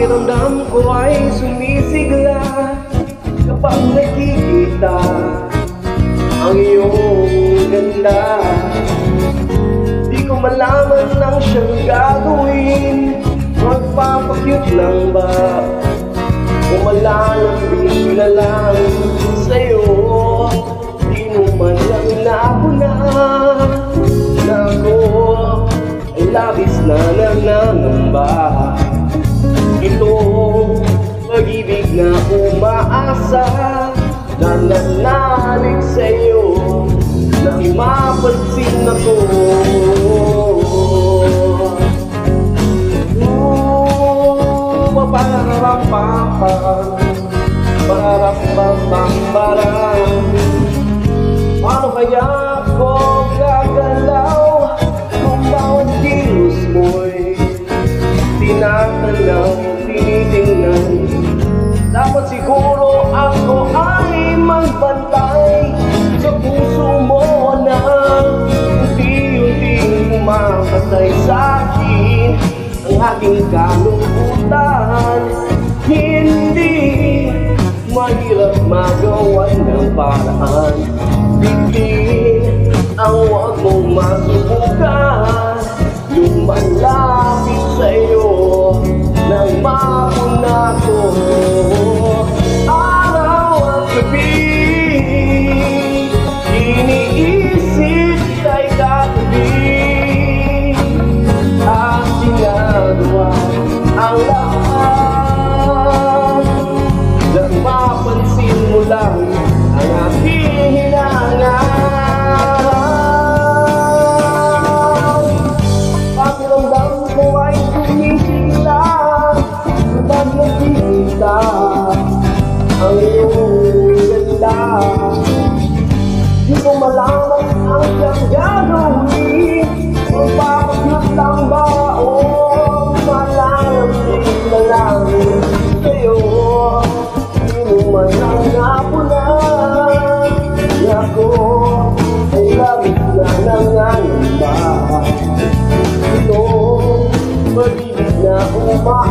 pakiramdam ko ay sumisigla kapag nakikita ang iyong ganda. Di ko malaman ang siyang gagawin, magpapakyut lang ba o malalambing na lang sa'yo. Di mo man lang napuna na ako ay labis na nangangamba. Itong pag-ibig na umaasa na nanalig sa'yo, na mapansin ako. Paano kaya ako gagalaw kung bawat kilos mo'y tinatanaw, tinitingnan? Dapat siguro ako ay magbantay sa puso mo na unti-unting umakatay sa'kin ang aking kalungkutan. Hindi mahirap magawan ng paraan, bigin ang huwag mong masubukan. Lumalapit sa'yo nang mapuna ko araw at gabi. Iniisip kay katabi at ginagawa ang lahat nang mapansin mo lang ang aking hinangan. Pakiramdam ko ay sumisigla kapag nakikita ang iyong ganda. Di ko malaman ang siyang gagawin, magpapakyut lang ba o malalambing na lang sa'yo. Di mo man ang napuna na ako ay labis na nangangamba. Ito pag-ibig na umaasa